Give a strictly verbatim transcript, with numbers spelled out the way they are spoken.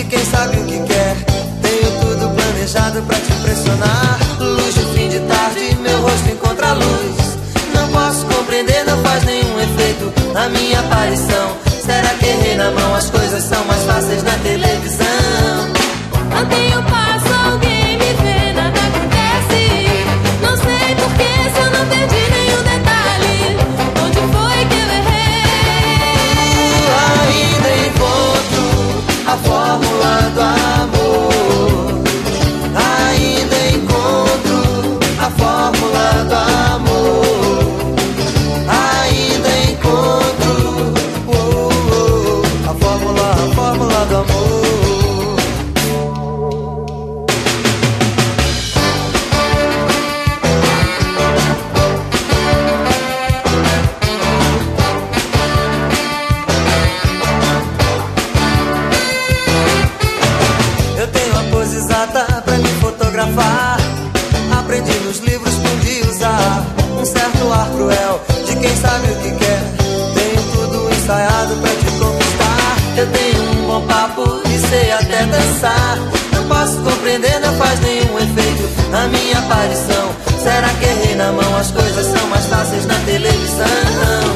quem sabe o que quer. Tenho tudo planejado pra te impressionar. Luz de fim de tarde, meu rosto encontra a luz. Não posso compreender, não faz nenhum efeito a minha aparição. Será que errei na mão? As coisas são mais fáceis na televisão. Não tenho passo, alguém me vê, nada acontece. Não sei porquê, se eu não perdi nenhum detalhe. Onde foi que eu errei? Ainda encontro a fórmula do amor. Ainda encontro a fórmula do amor. Ainda encontro oh, oh, a fórmula, a fórmula do amor. Eu tenho a pose exata pra me fotografar. Aprendi nos livros, pude usar um certo ar cruel de quem sabe o que quer. Tenho tudo ensaiado pra te conquistar. Eu tenho um bom papo e sei até dançar. Não posso compreender, não faz nenhum efeito a minha aparição. Será que errei na mão? As coisas são mais fáceis na televisão.